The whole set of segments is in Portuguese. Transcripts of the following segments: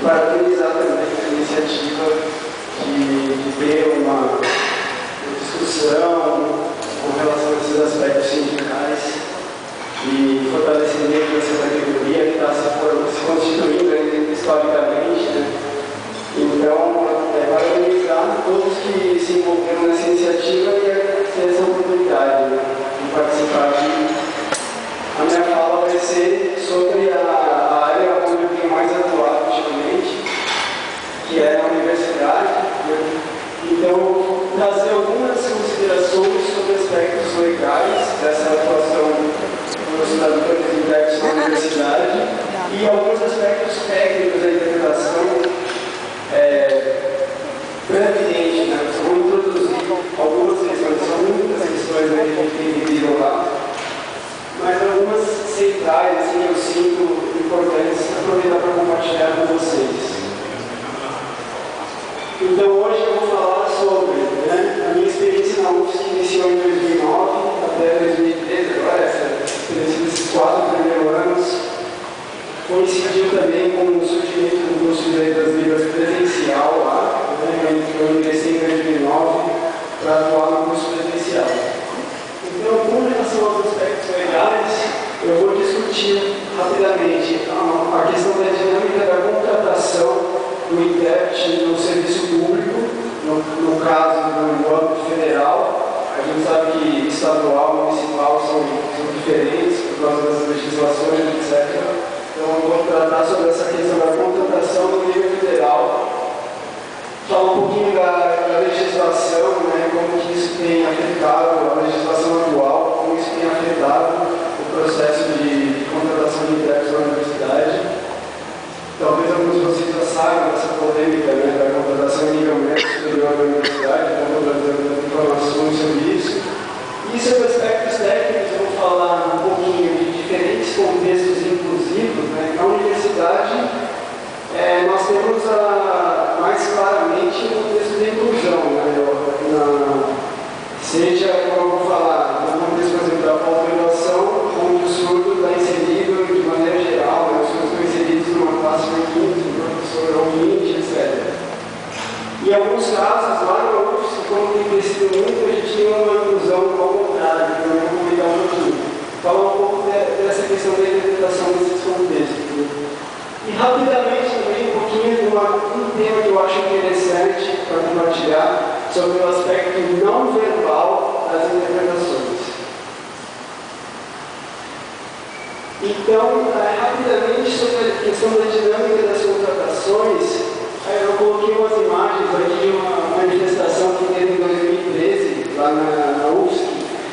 parabenizar também a iniciativa de ter uma discussão com relação a esses aspectos sindicais e fortalecimento dessa categoria que está se constituindo ainda historicamente, né? Então, parabenizar todos que se envolveram nessa iniciativa e ter essa oportunidade, né, de participar aqui. A minha fala vai ser sobre a área onde eu tenho mais atuado ultimamente, que é a universidade. Então, eu vou trazer algumas considerações sobre aspectos legais dessa atuação dos tradutores e intérpretes na universidade e alguns aspectos técnicos da interpretação brevemente, né? Eu vou introduzir algumas questões, são muitas questões, né, que a gente tem que desenrolar, mas algumas centrais, assim, eu sinto importantes aproveitar para compartilhar com vocês. Então, hoje eu vou falar sobre, né, a minha experiência na UFSC, que iniciou em 2009 até 2013, agora essa experiência desses 4 primeiros anos, coincidiu também com o surgimento do curso de Letras Libras presencial lá, né, eu ingressei em 2009 para atuar no curso presencial. Então, com relação aos aspectos legais, eu vou discutir rapidamente a questão da dinâmica da contratação do intérprete no serviço público, no caso do âmbito federal. A gente sabe que estadual e municipal são diferentes por causa das legislações, etc. Então, eu vou tratar sobre essa questão da contratação no nível federal, falar um pouquinho da legislação, né, como que isso tem afetado a legislação atual, como isso tem afetado o processo de contratação de intérpretes na universidade. Talvez alguns de vocês já saibam dessa polêmica, né, da contratação em nível médio superior da universidade, então vou trazer informações sobre isso. E sobre aspectos técnicos, eu vou falar um pouquinho de diferentes contextos inclusivos, né. Na universidade, nós temos mais claramente o contexto de inclusão, né, seja, como eu vou falar, no contexto, por exemplo, da pós-graduação, onde o surdo está inserido de maneira geral, né, os surdos estão inseridos numa classe de 15, um professor ouvinte, etc. E em alguns casos, lá na UFSC, como tem crescido muito, a gente tem uma inclusão ao contrário, que eu vou comentar um pouquinho. Falar um pouco dessa questão da interpretação desses contextos. E rapidamente também um pouquinho de um tema que eu acho interessante para compartilhar sobre o aspecto não verbal das interpretações. Então, rapidamente sobre a questão da dinâmica das contratações, eu coloquei umas imagens aqui de uma manifestação que teve em 2013, lá na UFSC,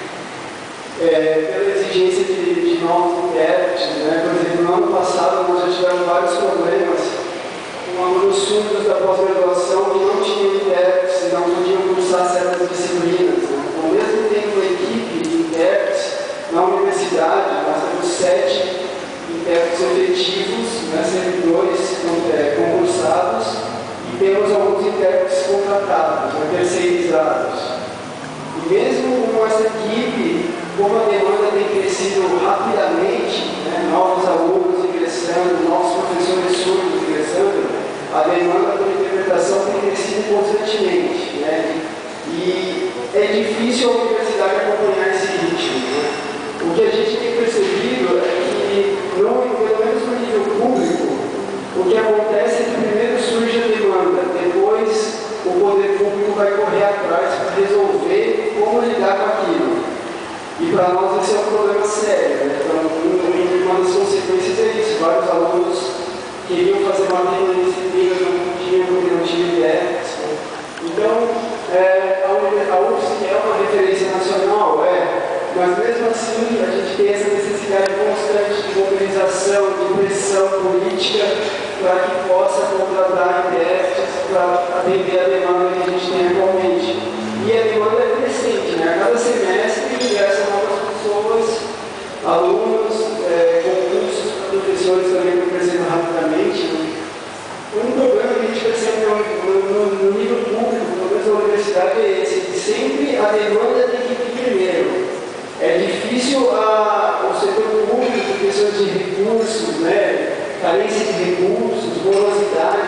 pela exigência de novos intérpretes, né? Por exemplo, no ano passado nós já tivemos vários problemas com alunos surdos da pós-graduação que não tinham intérpretes e não podiam cursar certas disciplinas, né? Ao mesmo tempo, a equipe de intérpretes na universidade, nós temos 7 intérpretes efetivos, né, servidores concursados, e temos alguns intérpretes contratados, né, terceirizados. E mesmo com essa equipe, como a demanda tem crescido rapidamente, né, novos alunos ingressando, novos professores surdos ingressando, a demanda por interpretação tem crescido constantemente, né, e é difícil a universidade acompanhar esse ritmo, né. O que a gente tem percebido é que, pelo menos no nível público, o que acontece é que primeiro surge a demanda, depois o poder público vai correr atrás para resolver como lidar com aquilo. E para nós esse é um problema sério, né? Então, uma das consequências é isso. Vários alunos queriam fazer matéria em disciplinas, não podiam porque não tinham intérpretes. Então, a UFSC é uma referência nacional, mas mesmo assim a gente tem essa necessidade constante de mobilização, de pressão política para que possa contratar intérpretes para atender a demanda que a gente tem atualmente. E a demanda é crescente, né? A cada semestre ingressam novas pessoas, alunos, concursos para professores também estão crescendo rapidamente. Né? Um problema que a gente percebe no nível público, pelo menos na universidade, é esse, que sempre a demanda tem que vir primeiro. É difícil o setor público, por questões de recursos, né? Carência de recursos, morosidade,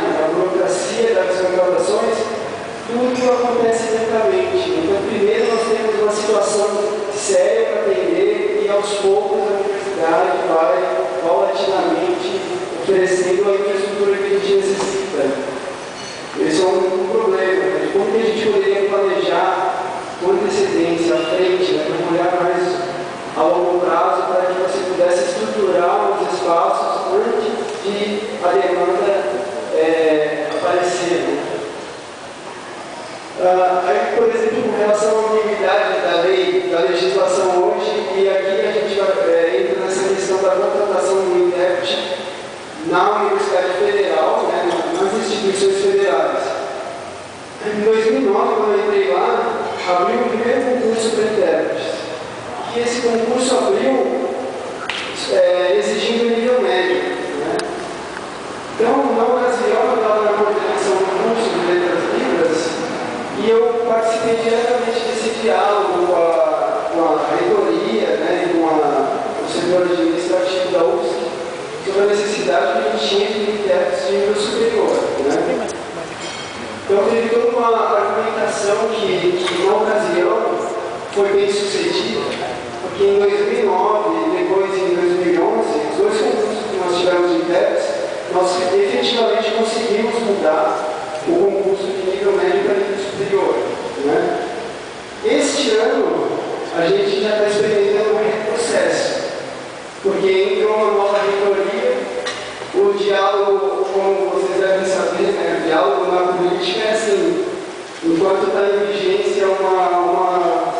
acontece lentamente. Então, primeiro nós temos uma situação séria para atender e aos poucos a universidade vai paulatinamente oferecendo a infraestrutura que a gente necessita. Esse é um problema, né? Como que a gente poderia planejar com antecedência, à frente, né? Para olhar mais a longo prazo, para que você pudesse estruturar os espaços antes de a demanda aparecer. Né? Aí, por exemplo, com relação à ambiguidade da lei, da legislação hoje, e aqui a gente entra nessa questão da contratação do intérprete na Universidade Federal, né, nas instituições federais. Em 2009, quando eu entrei lá, abriu o primeiro concurso para intérpretes. E esse concurso abriu exigindo o nível médio. Né? Então, na ocasião, eu estava na coordenação do curso de Letras Libras e eu participei diretamente desse diálogo com a reitoria, né, e com o setor administrativo da UFSC sobre a necessidade que a gente tinha de intérpretes de nível superior. Né? Então, teve toda uma argumentação que na ocasião foi bem sucedida, porque em 2009 e depois em 2011, os dois concursos que nós tivemos de intérpretes, nós efetivamente conseguimos mudar o concurso de nível médio para nível superior. Né? Este ano, a gente já está experimentando um retrocesso, porque entrou uma nova reitoria, o diálogo, como vocês devem saber, né, o diálogo na política é assim, enquanto está em vigência uma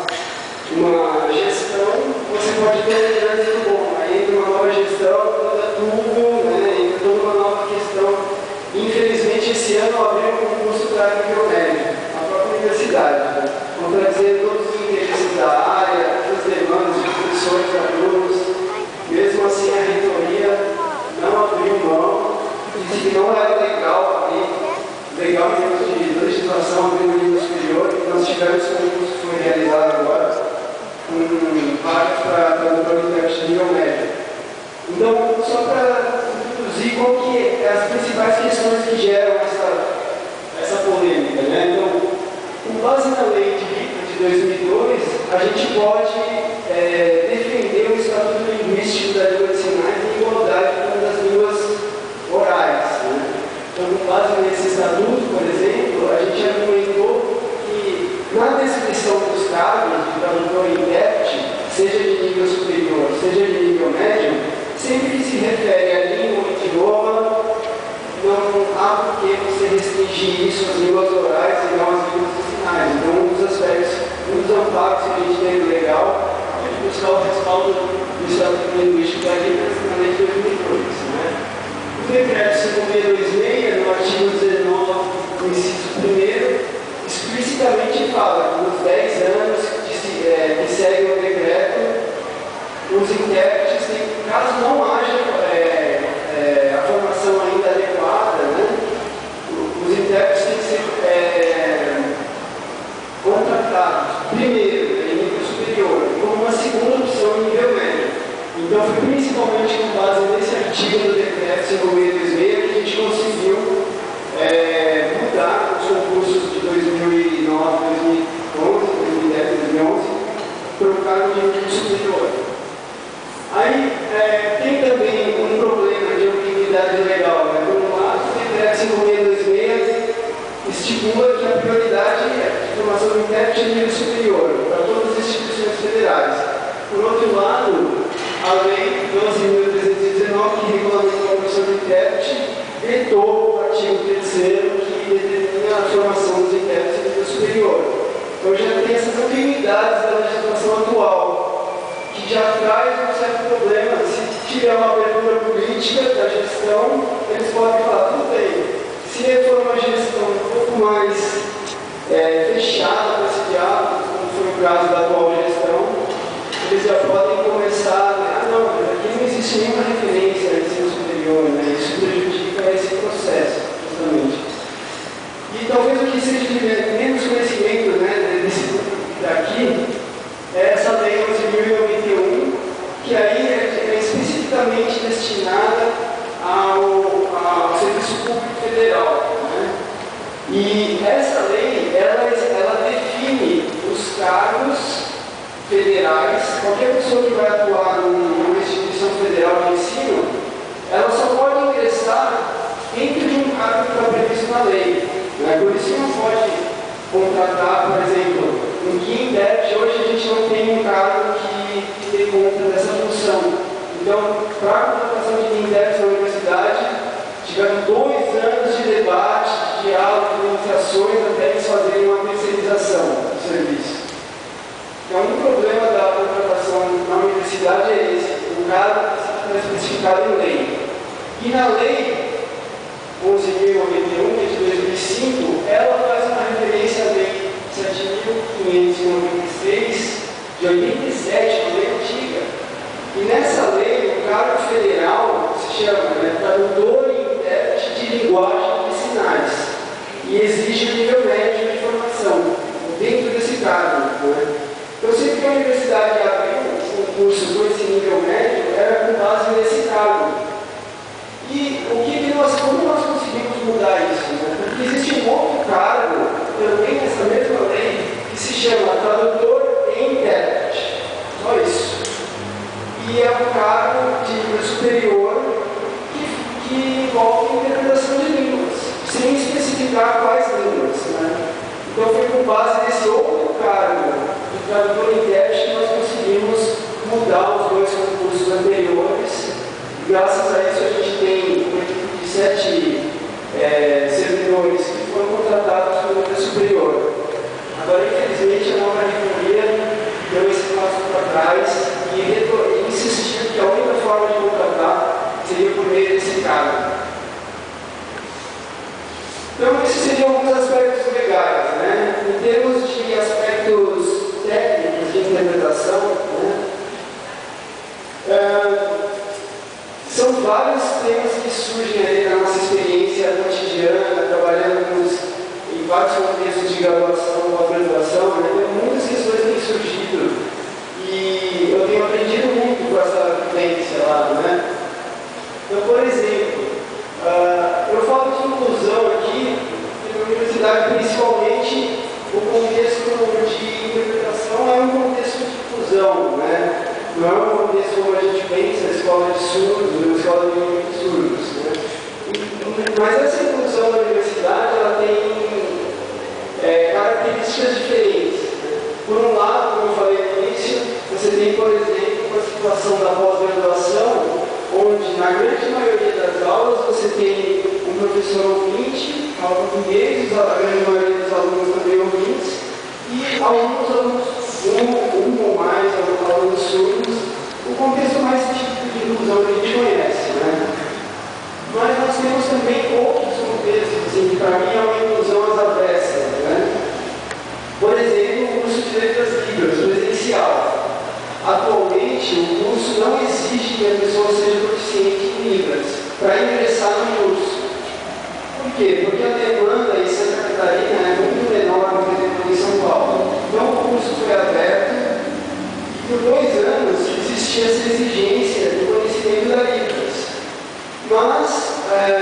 gestão, você pode ter um trânsito bom, aí entra uma nova gestão, muda tudo, né, entra toda uma nova questão. Infelizmente, esse ano abriu um concurso para nível médio, a própria universidade, né, contradizendo todos os interesses da área, as demandas de professores, alunos. Mesmo assim, a reitoria não abriu mão, disse que não era legal em termos de legislação abrir um nível superior, e nós tivemos um concurso que foi realizado agora, com vagas para o intérprete de nível médio. Então, só para introduzir qual que as principais questões que geram essa polêmica. Né? Então, com base na lei de 2002, a gente pode defender o Estatuto Linguístico da Língua de Sinais em igualdade com as línguas orais. Né? Então, com base nesse estatuto, por exemplo, a gente argumentou que na descrição dos cargos de tradutor e intérprete, seja de nível superior, seja de nível médio, sempre que se refere à língua ou idioma, não há por que você restringir isso às línguas orais e não às línguas de sinais. Então, um dos aspectos, um dos amparos que a gente tem legal é de buscar o respaldo do Estatuto Linguístico da Língua na lei de 2002. Né? O decreto 5626, no artigo 19, no inciso 1º, explicitamente fala que nos 10 anos que seguem o decreto, os intérpretes, caso não haja a formação ainda adequada, né, os intérpretes têm que ser contratados, primeiro, em nível superior, e como uma segunda opção em nível médio. Então, foi principalmente com base nesse artigo do decreto 5626 que a gente conseguiu mudar os concursos de 2009, 2011, 2010, 2011, para o cargo de nível superior. Aí, tem também um problema de ambiguidade legal. Né? Por um lado, o decreto 5626 estipula que a prioridade é a formação do intérprete de nível superior para todas as instituições federais. Por outro lado, a lei 12.319, que regulamenta a profissão do intérprete, vetou o artigo 3º, que determina a formação dos intérpretes de nível superior. Então já tem essas ambiguidades da legislação atual, que já traz um certo problema. Se tiver uma abertura política da gestão, eles podem falar, tudo bem. Se for uma gestão um pouco mais fechada para esse diálogo, como foi o caso da atual gestão, eles já podem começar, aqui não existe nenhuma referência ao ensino superior, né? Isso prejudica esse processo, justamente. E talvez o que seja de menos conhecimento, né, daqui, é essa lei 11.091, que aí é especificamente destinada ao Serviço Público Federal. Né? E essa lei, ela cargos federais, qualquer pessoa que vai atuar numa instituição federal de ensino, ela só pode ingressar dentro de um cargo que está previsto na lei. Por isso que não pode contratar, por exemplo, um Guindept. Hoje a gente não tem um cargo que dê conta dessa função. Então, para a contratação de Guindept na universidade, tiveram 2 anos de debate, de diálogo, de negociações, até eles fazerem uma terceirização do serviço. Então, um problema da contratação na universidade é esse: o cargo está especificado em lei. E na lei 11.091, que é de 2005, ela faz uma referência à lei 7.596, de 87, uma lei antiga. E nessa lei, o cargo federal se chama tradutor e intérprete de linguagem de sinais. E exige o nível médio de formação dentro desse cargo. Eu sei que a universidade abriu um curso com esse nível médio, era com base nesse cargo. E como nós conseguimos mudar isso? Porque existe um outro cargo, também nessa mesma lei, que se chama tradutor e intérprete. Só isso. E é um cargo de nível superior que envolve interpretação de línguas, sem especificar quais línguas. Então foi com base nesse outro cargo de tradutor e intérprete que nós conseguimos mudar os 2 concursos anteriores. Graças a isso, a gente tem uma equipe de 7 servidores que foram contratados pelo nível superior. Agora, infelizmente, a nova reitoria deu esse passo para trás e insistiu que a única forma de contratar seria por meio desse cargo. Então, esses seriam alguns aspectos legais. Em termos de aspectos técnicos de interpretação, são vários temas que surgem aí na nossa experiência cotidiana, trabalhando em vários contextos de graduação, pós-graduação. Muitas questões têm surgido e eu tenho aprendido muito com essa vivência lá. Então, por exemplo, eu falo de inclusão aqui, na universidade, principalmente, o contexto de interpretação é um contexto de inclusão, não é um contexto como a gente pensa, a escola de surdos, uma escola de surdos. Mas essa inclusão na universidade, ela tem características diferentes. Por um lado, como eu falei no início, você tem, por exemplo, a situação da pós-graduação, onde na grande maioria das aulas você tem um professor ouvinte, aula português, a grande maioria dos alunos também ouvintes, e alguns alunos, um ou mais alunos surdos, o contexto mais típico de inclusão que a gente conhece. Mas nós temos também outros contextos, que para mim é uma inclusão às avessas. Por exemplo, o curso de Letras Libras, presencial. Atualmente, o curso não exige que a pessoa seja proficiente em Libras para ingressar no curso. Por quê? Porque a demanda em Santa Catarina é muito menor do que em São Paulo. Então, o curso foi aberto e por 2 anos existia essa exigência do conhecimento da Libras. Mas,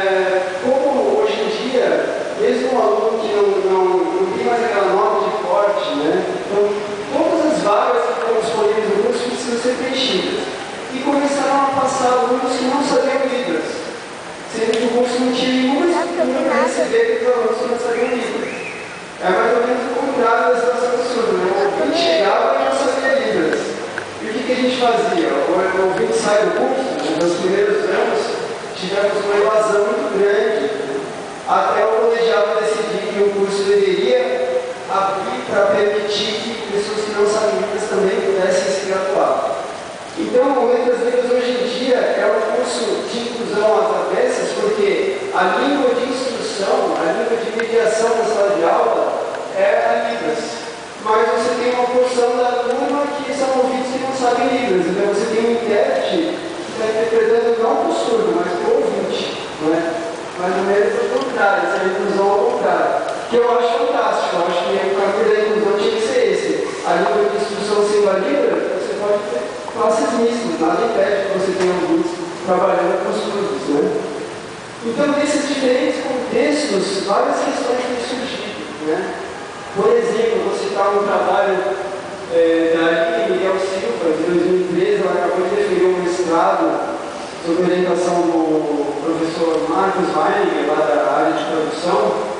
como hoje em dia, mesmo um aluno que não tem mais aquela nota de corte, então, todas as vagas que estão disponíveis no curso precisam ser preenchidas. E começaram a passar alunos que não sabiam Libras, sendo que o curso não tinha nenhuma estrutura para receber os alunos que não sabiam Libras. É mais ou menos o contrário da situação do surdo. O ouvinte chegava e não sabia Libras. E o que a gente fazia? O ouvinte sai do curso, nos primeiros anos, tivemos uma evasão muito grande, até o colegiado decidir que o curso deveria abrir para permitir que pessoas que não sabem Libras também pudessem se graduar. Então, o Letras Libras hoje em dia é um curso de inclusão às avessas, porque a língua de instrução, a língua de mediação da sala de aula é a Libras. Mas você tem uma porção da turma que são ouvintes que não sabem Libras. Então, você tem um intérprete que está interpretando não para o surdo, mas para o ouvinte. Mais ou menos o contrário, essa inclusão ao contrário. Que eu acho fantástico. Eu acho que o caminho da inclusão tinha que ser esse. A língua de instrução sendo a Libras, você pode ter classes mistas, nada impede que você tenha ouvintes trabalhando com os surdos. Então, nesses diferentes contextos, várias questões têm surgido. Por exemplo, você está num trabalho da Miguel Silva, de 2013, ela acabou de defender um mestrado sob orientação do professor Marcos Weininger, lá da área de produção,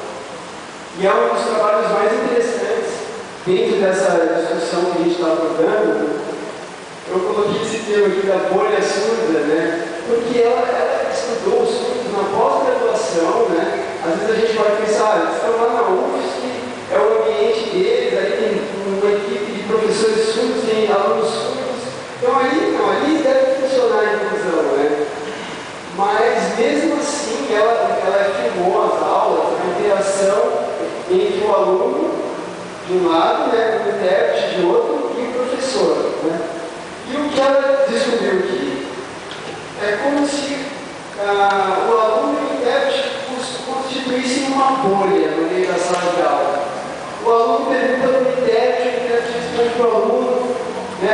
e é um dos trabalhos mais interessantes dentro dessa discussão que a gente está abordando. Eu coloquei esse termo aqui da bolha surda, né? Porque ela estudou os surdos na pós-graduação, né? Às vezes a gente pode pensar, eles estão lá na UFSC, é o ambiente deles, aí tem uma equipe de professores surdos, tem alunos surdos, então ali deve funcionar a inclusão, né? Mas mesmo assim, ela filmou as aulas, a interação entre o aluno de um lado, né, o intérprete de outro e o professor, né? E o que ela descobriu aqui é como se o aluno e o intérprete constituíssem uma bolha no meio da sala de aula. O aluno pergunta para o intérprete responde para o aluno, né,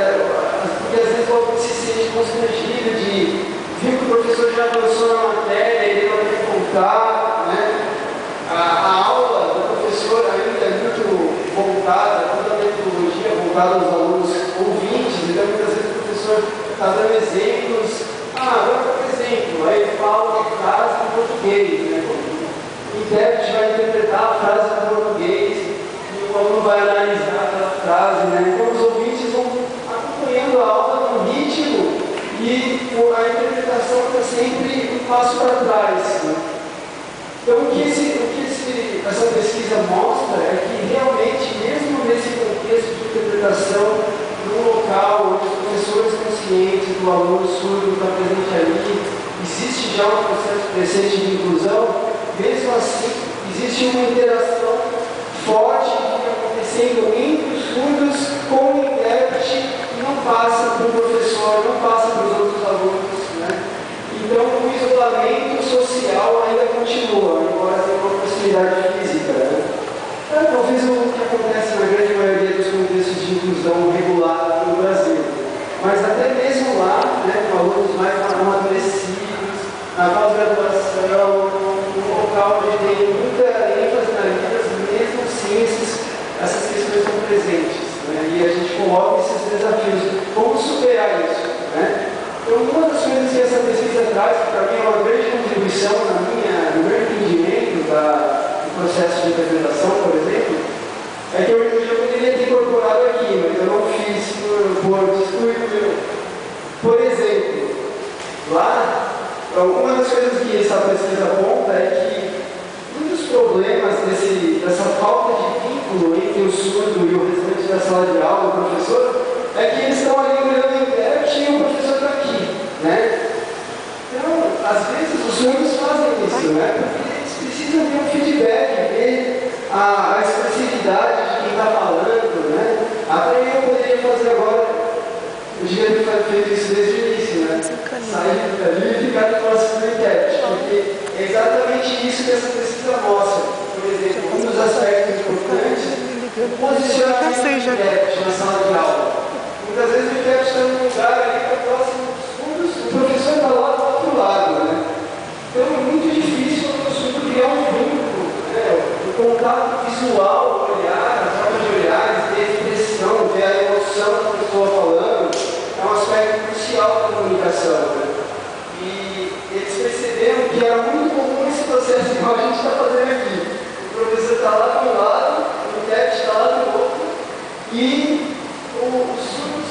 porque às vezes o aluno se sente constrangido de ver que o professor já avançou na matéria e ele não quer contar, né? A aula do professor ainda é muito voltada, toda a metodologia voltada aos alunos ouvintes, então muitas vezes o professor está dando exemplos. Agora por exemplo, aí ele fala uma frase em português, né? O intérprete vai interpretar a frase em português e o aluno vai analisar aquela frase, né? Então os ouvintes vão acompanhando a aula no ritmo e a interpretação está sempre um passo para trás, né? Então, o que essa pesquisa mostra é que realmente, mesmo nesse contexto de interpretação, num local onde os professores conscientes do aluno surdo está presente ali, existe já um processo crescente de inclusão, mesmo assim, existe uma interação forte acontecendo entre os surdos com o intérprete que não passa para o professor, não passa para os outros alunos, né? Então, o isolamento social ainda continua, embora tenha uma proximidade física, né? Talvez o que acontece na grande maioria dos contextos de inclusão regular no Brasil. Mas até mesmo lá, né, com alunos mais amadurecidos, na pós-graduação, num local onde tem muita ênfase na vida, mesmo assim essas questões estão presentes, né? E a gente coloca esses desafios. Como superar isso, né? Então, uma das coisas que essa pesquisa traz, que para mim é uma grande contribuição no meu entendimento do processo de interpretação, por exemplo, é que eu poderia ter incorporado aqui, mas eu não fiz por descuido meu. Por exemplo, lá, uma das coisas que essa pesquisa aponta é que um dos problemas dessa falta de vínculo entre o surdo e o restante da sala de aula, o professor, é que eles estão ali olhando o intérprete e o professor está aqui, né? Então, às vezes os surdos fazem isso, né? Porque eles precisam ter um feedback, ver a expressividade de quem está falando, né? Até eu poderia fazer agora, eu devia ter feito isso desde o início, né? Sair dali e ficar no próximo do intérprete, porque é exatamente isso que essa pesquisa mostra. Por exemplo, um dos aspectos importantes é o posicionamento do intérprete na sala de aula. Muitas vezes o intérprete está num lugar ali que é próximo dos fundos, o professor está lá do outro lado, né? Então é muito difícil o surdo criar um vínculo, né? O contato visual, o olhar, a troca de olhares, ver a expressão, ver a emoção da pessoa falando, é um aspecto crucial da comunicação, né? E eles perceberam que era muito comum esse processo igual a gente está fazendo aqui. O professor está lá de um lado, o intérprete está lá do outro, e os surdos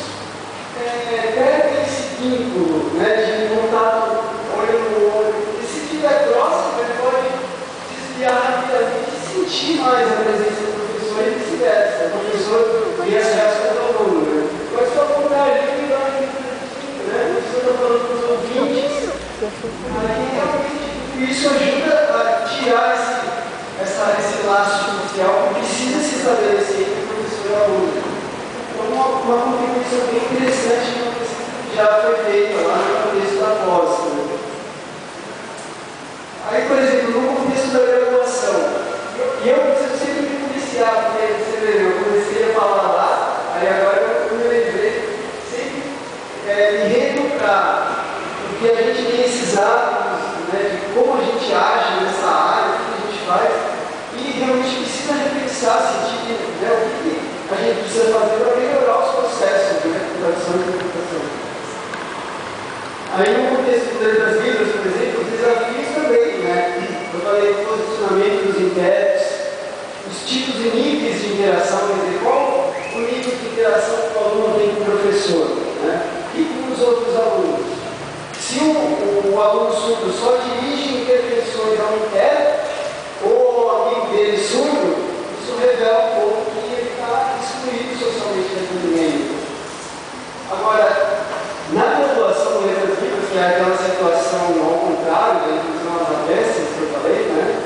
perdem esse vínculo, né, de contato olho no olho. E se estiver próximo, ele pode desviar rapidamente e sentir mais a presença do professor e vice-versa. O professor tem acesso ao aluno, né? Mas só contar ali e dar uma entrevista, né? O professor está falando para os ouvintes. Aí realmente isso ajuda a tirar esse laço social que precisa se estabelecer entre o professor e o aluno. Uma contribuição bem interessante que já foi feita lá no contexto da pós. Né? Aí, por exemplo, no contexto da graduação, eu preciso sempre me policiar, porque você vê, eu comecei a falar lá, aí agora eu me lembrei, sempre me reeducar, porque a gente tem esses hábitos, né, de como a gente age nessa área, o que a gente faz, e realmente precisa repensar, sentir, né, o que a gente precisa fazer para interação, quer dizer, qual o nível de interação que o aluno tem com o professor, né? E com os outros alunos. Se o aluno surdo só dirige intervenções ao intérprete, ou ao amigo dele surdo, isso revela um pouco que ele está excluído socialmente daquele meio. Agora, na graduação do letras vivas, que é aquela situação ao contrário da inclusão das avessas que eu falei, né?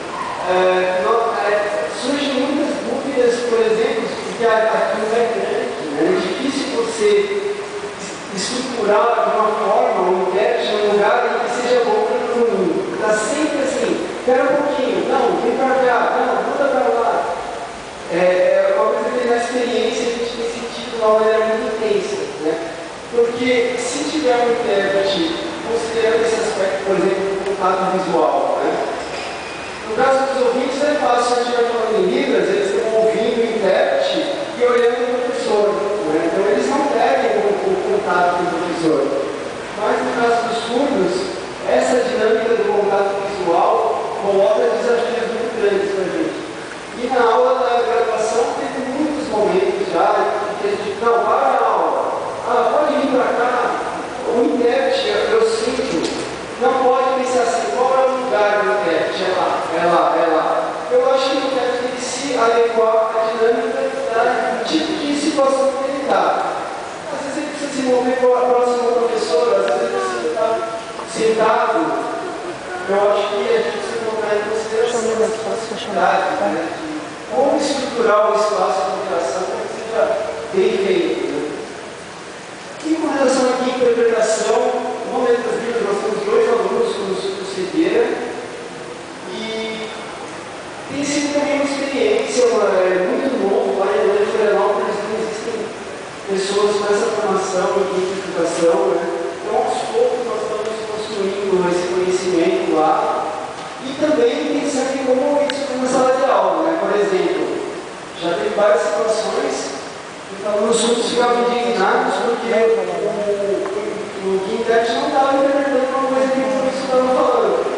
Surgem muitas dúvidas, por exemplo, porque aqui não é grande, né? É difícil você estruturar de uma forma um intérprete num lugar em que seja bom para todo mundo. Está sempre assim, espera um pouquinho, não, vem para cá, não, muda para lá. Uma coisa que na experiência a gente tem sentido de uma maneira muito intensa, né? Porque se tiver um intérprete, considerando esse aspecto, por exemplo, do contato visual, né? No caso dos ouvintes é fácil, se a gente estiver falando em Libras, eles estão ouvindo o intérprete e olhando o professor, né? Então eles não perdem o contato com o professor. Mas no caso dos surdos, essa dinâmica do contato visual coloca desafios muito grandes para a gente. E na aula da graduação teve muitos momentos já que a gente, não, para a aula, pode vir para cá, o intérprete, eu sinto, não pode pensar assim, qual é o lugar do intérprete? É lá. Eu acho que o intérprete tem que se adequar à dinâmica do tipo de situação que ele está. Às vezes ele precisa se mover próximo ao professor, às vezes ele precisa estar sentado. Eu acho que a gente precisa colocar em consideração essa possibilidade, né? Como estruturar o espaço de interação para que seja bem feito. Né? E com relação aqui à interpretação, no Letras Vivas nós temos 2 alunos com cegueira e tem sido também uma experiência muito novo lá em Florianópolis, não existem pessoas com essa formação de interpretação, né? Então aos poucos nós estamos construindo esse conhecimento lá e também pensando em como isso na sala de aula, né? Por exemplo, já teve várias situações que os alunos surdos ficavam indignados porque o intérprete não estava interpretando uma coisa que o professor estava falando.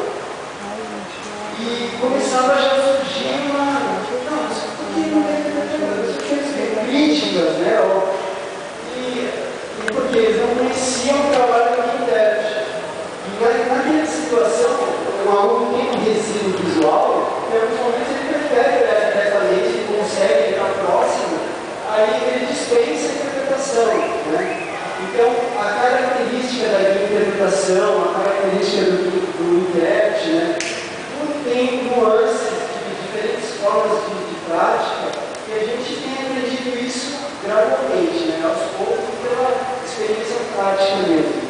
E começava já a surgir não, mas por que não está interpretando? Isso tinha críticas, né? E porque eles não conheciam o trabalho do intérprete. E naquela situação, um aluno tem um resíduo visual, em alguns momentos ele prefere olhar diretamente, ele consegue ir próximo, aí ele dispensa a interpretação, né? Então, a característica da interpretação, a característica do intérprete, né? Tudo tem nuances de diferentes formas de prática, e a gente tem aprendido isso gradualmente, né? Aos poucos, pela experiência prática mesmo.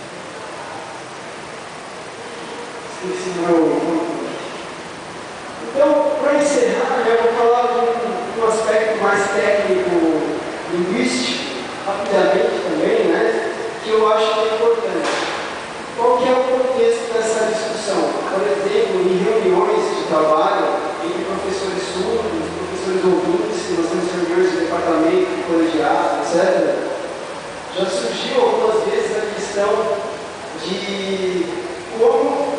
Então, para encerrar, eu vou falar de um aspecto mais técnico, linguístico, rapidamente também, né, que eu acho que é importante. Qual que é o contexto dessa discussão? Por exemplo, em reuniões de trabalho entre professores surdos, professores ouvintes, que nós temos reuniões de departamento, de colegiado, etc., já surgiu algumas vezes a questão de como,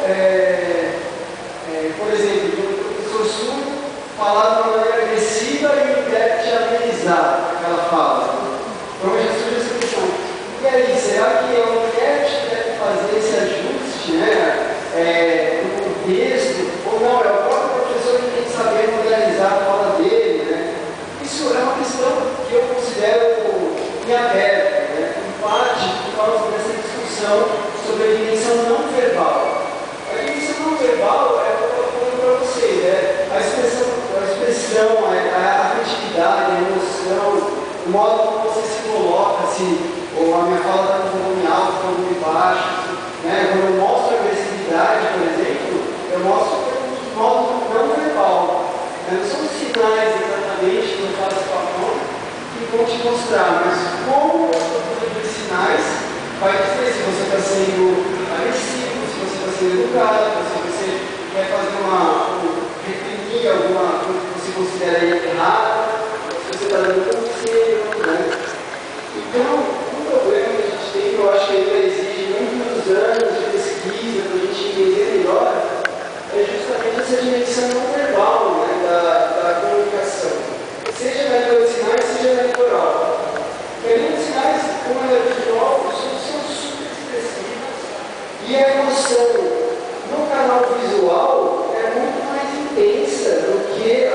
por exemplo, de um professor surdo falar de uma maneira agressiva e o intérprete amenizar aquela fala. Então já surge essa questão. E aí, será que é o intérprete que deve fazer esse ajuste, né, no contexto? Ou não, é o próprio professor que tem que saber modernizar a fala dele, né? Isso é uma questão que eu considero em aberto, né? Em parte por causa dessa discussão sobre a dimensão não verbal. A dimensão não verbal é o que eu estou falando para vocês, né? A expressão, a afetividade, a emoção, o modo como você se coloca, ou a minha fala está com volume alto, com volume baixo, né? Quando eu mostro agressividade, por exemplo, eu mostro de modo não verbal. Não são sinais exatamente que eu faço com a mão que vão te mostrar, mas como eu estou fazendo os sinais vai dizer se você está sendo agressivo, se você está sendo educado, se você quer fazer reprimir alguma coisa que você considera errada, se você está dando conselho, né? Então, um problema que a gente tem, que eu acho que ainda exige muitos anos de pesquisa para a gente entender melhor, é justamente essa dimensão não verbal, né, da comunicação. seja na língua de sinais, seja na língua oral. Porque a língua de sinais, como ela é visual, os sons são super expressivos e a emoção no canal visual é muito mais intensa do que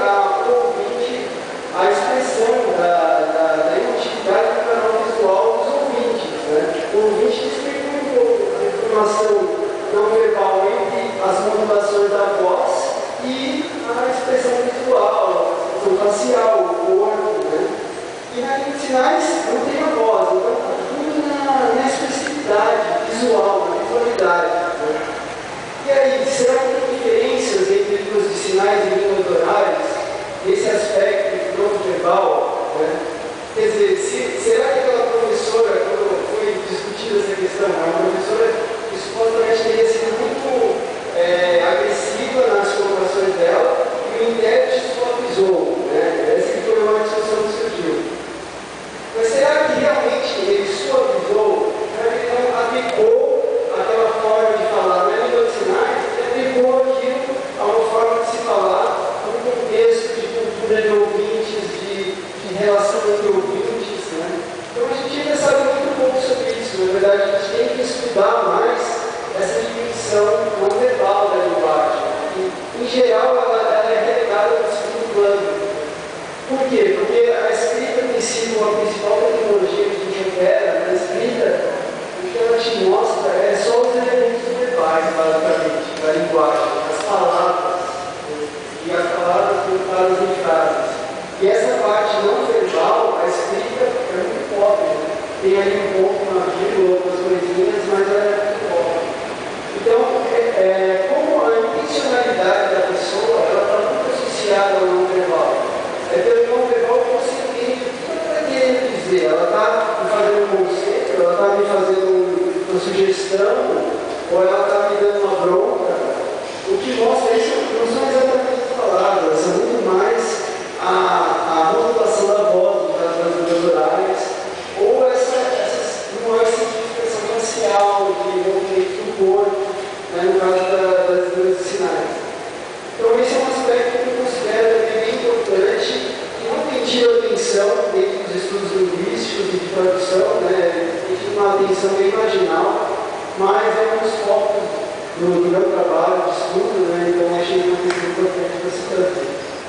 a expressão da emotividade do canal visual dos ouvintes. Né? O ouvinte distribui um pouco a informação não verbal entre as modulações da voz e a expressão visual, a expressão facial, o corpo. Né? E na língua de sinais não tem a voz, então está tudo na expressividade visual, na visualidade. Né? E aí, será que tem diferenças entre línguas de sinais e línguas orais, nesse aspecto não verbal? Né? Quer dizer, será que aquela professora, quando foi discutida essa questão, é uma professora que supostamente teria sido muito agressiva nas colocações dela, e o intérprete suavizou, né? Essa foi uma discussão que surgiu. Mas será que realmente ele suavizou? Ele não aplicou aquela forma de falar na língua de sinais, ele aplicou aquilo a uma forma de se falar, num contexto de cultura de ouvintes, de relação entre ouvintes, né? Então a gente ainda sabe muito pouco sobre isso. Na verdade, a gente tem que estudar mais essa dimensão não verbal da linguagem. E, em geral, ela é relegada para o segundo plano. Por quê? Porque a escrita tem sido a principal tecnologia que a gente opera na escrita. O que ela te mostra é só os elementos verbais, basicamente, da linguagem, as palavras, e as palavras colocadas em frases. E essa parte não verbal, a escrita é muito pobre. Né? Tem ali um ponto, uma vírgula, outras coisinhas, mas ela é muito pobre. Então, como a intencionalidade da pessoa, ela está muito associada ao não verbal. É pelo não verbal que você entende o que ela está querendo dizer. Ela está me fazendo um conceito, ela está me fazendo uma sugestão, ou ela está me dando uma bronca. O que mostra isso não são exatamente as palavras, são muito mais a modulação da voz das línguas orais, ou essas nuances de expressão facial, de movimento do corpo, né, no caso das línguas de sinais. Então esse é um aspecto que eu considero bem importante, que não tem tido atenção dentro dos estudos linguísticos e de tradução, né, tem tido uma atenção bem marginal, mas é um dos focos do meu trabalho de estudo, né, então achei uma questão importante para se trazer.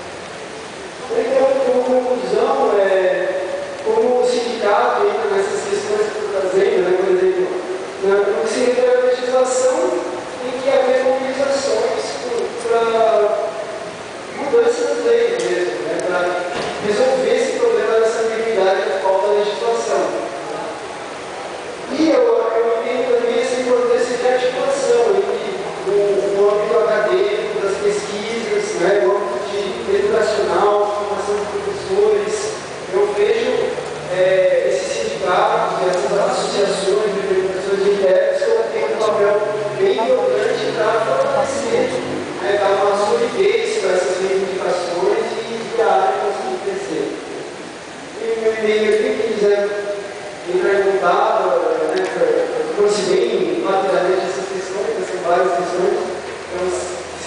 Então, como conclusão, como o sindicato entra nessas questões que eu estou trazendo, né, por exemplo, no que se refere à legislação, tem que haver mobilizações para mudança das leis mesmo, né, para resolver esse problema dessa ambiguidade que falta da legislação. E eu entendo também essa importância de articulação entre o âmbito acadêmico, das pesquisas, né, o âmbito educacional, formação de professores. Eu vejo esses sindicatos, essas associações de interpretações de intérpretes como tendo um papel bem importante para fortalecer, né, dar uma solidez para essas reivindicações e a área conseguir crescer. E o meu e-mail aqui, quem quiser entrar em contato, né, eu trouxe bem rapidamente essas questões, são várias questões, então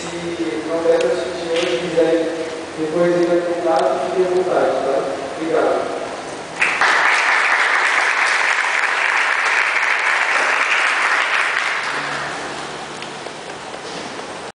se não houver discutir hoje, quiserem depois entrar em contato, fiquem à vontade, tá? Obrigado.